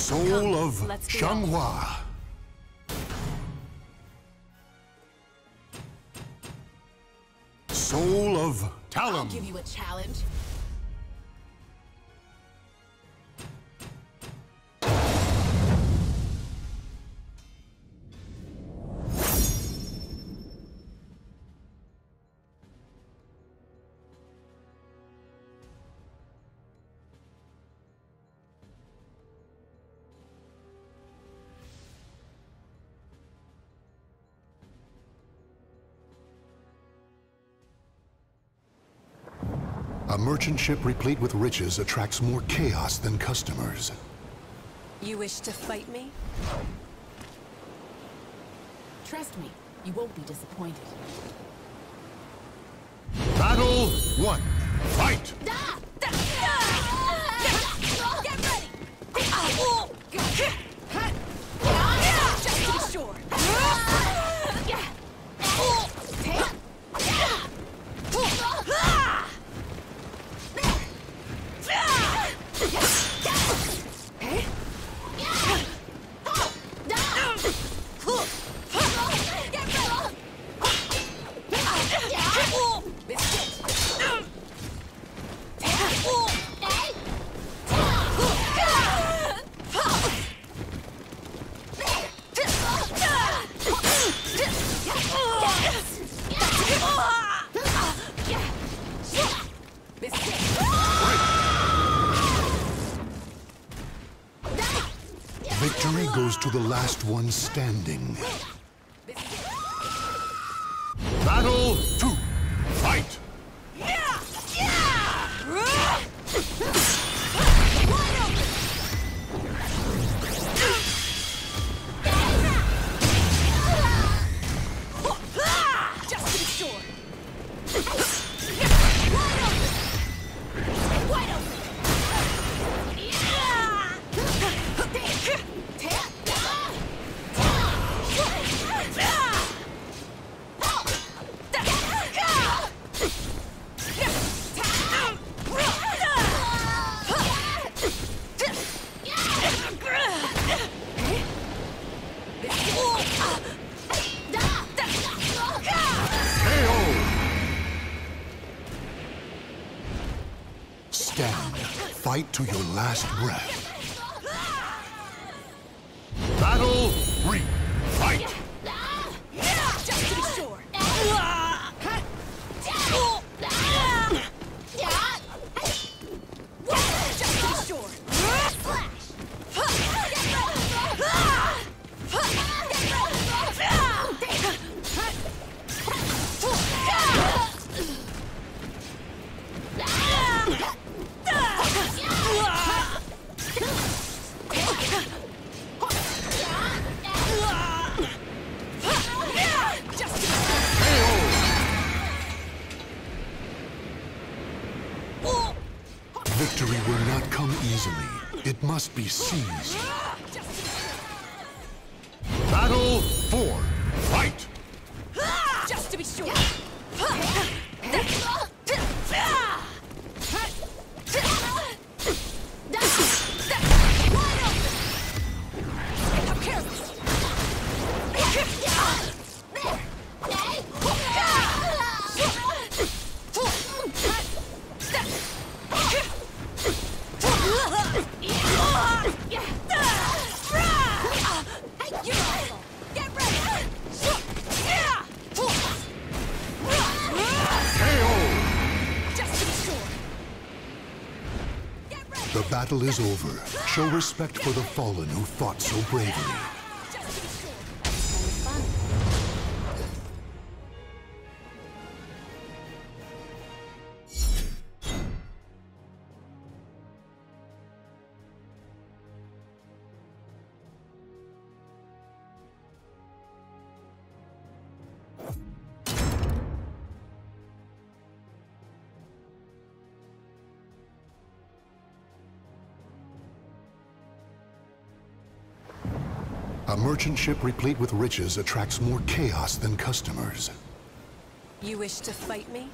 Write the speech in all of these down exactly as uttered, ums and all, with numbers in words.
Soul of Changhua. Soul of Talum. I'll give you a challenge. A merchant ship replete with riches attracts more chaos than customers. You wish to fight me? Trust me, you won't be disappointed. Battle one. Fight! Da! Da! Da! Get ready! Just to be sure. Victory goes to the last one standing. Battle two. Fight! Just to be sure. Stand. Fight to your last breath. Battle three. Fight! Just to be sure. Just to be sure. Victory will not come easily. It must be seized. Battle four. Fight! Just to be sure. The battle is over. Show respect for the fallen who fought so bravely. A merchant ship replete with riches attracts more chaos than customers. You wish to fight me?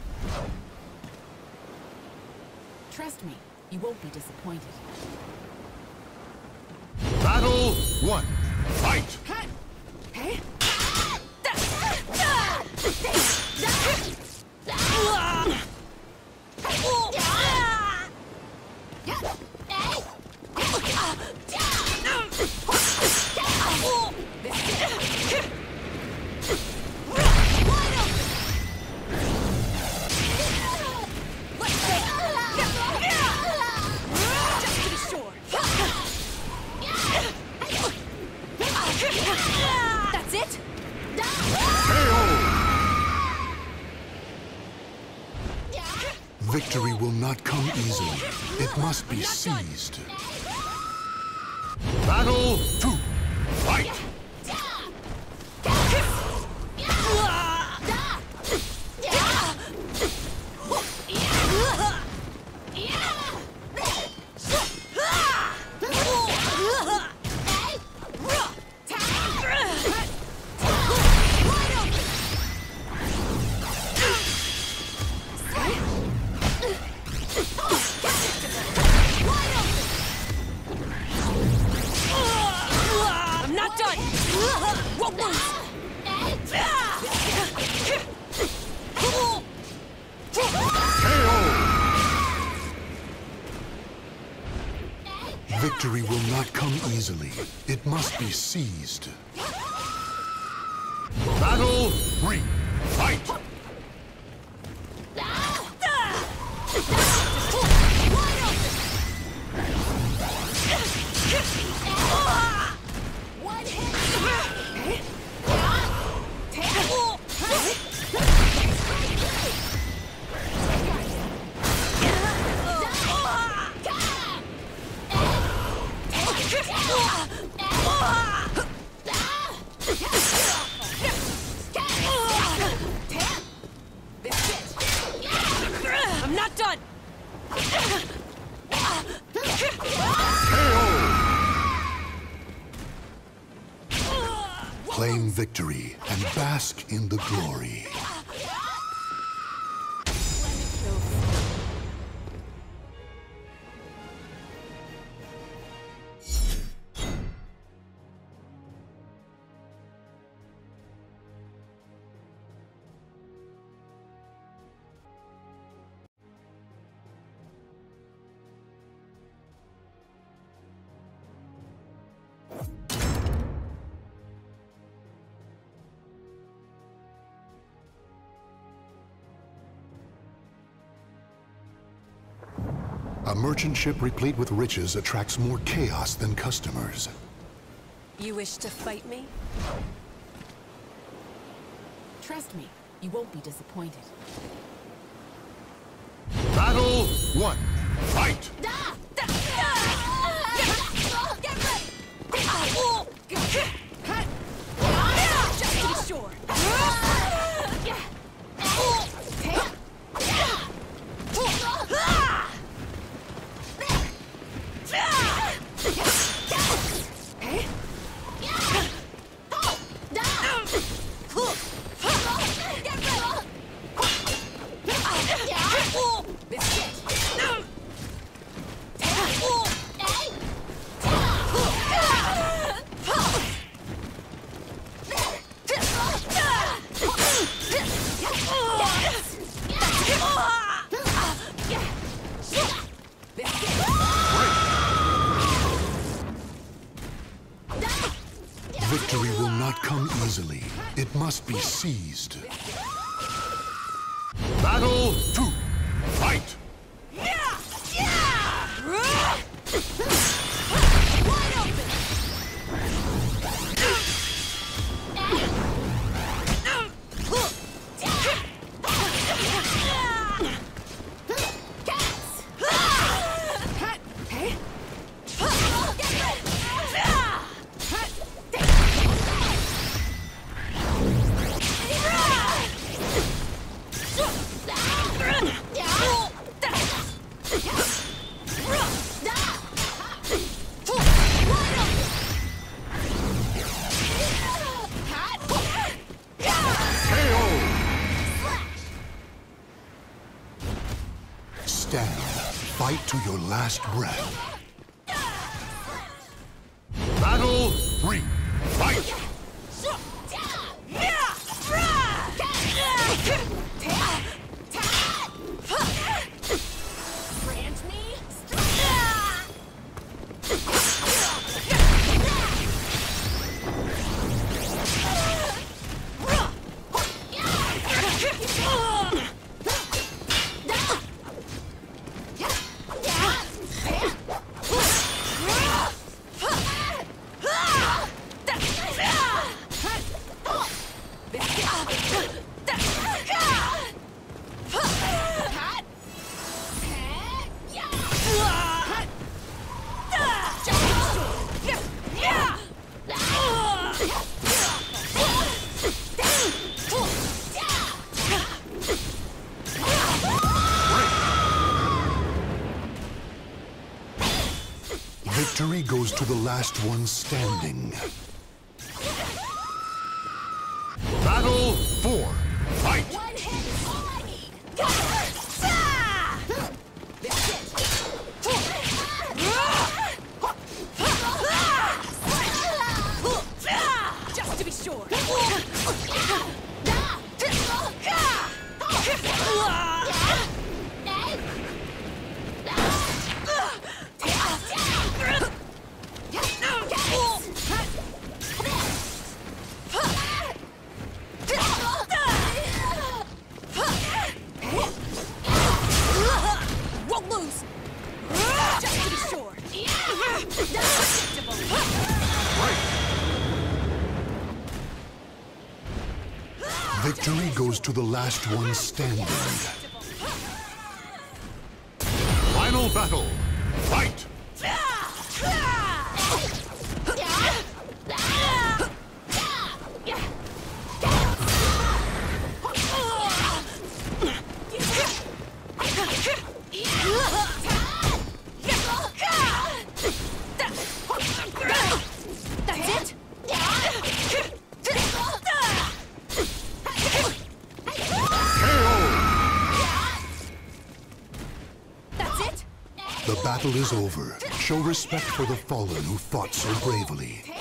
Trust me, you won't be disappointed. Battle one. Fight! That's it? Victory will not come easily. It must be seized. Battle two. Fight! I'm not done! Won't lose! Victory will not come easily. It must be seized. Battle three. Fight! I'm not done! Claim victory and bask in the glory. A merchant ship replete with riches attracts more chaos than customers. You wish to fight me? Trust me, you won't be disappointed. Battle one. Fight! Just to be sure! Victory will not come easily. It must be seized. Battle two. Fight! Stand. Fight to your last breath. Battle three. Fight! Brand me? Victory goes to the last one standing. Battle four. Fight! One hit is all I need. Just to be sure. Won't lose. Just to be sure. Victory goes to the last one standing. Final battle. Fight! That's it? That's it? The battle is over. Show respect for the fallen who fought so bravely.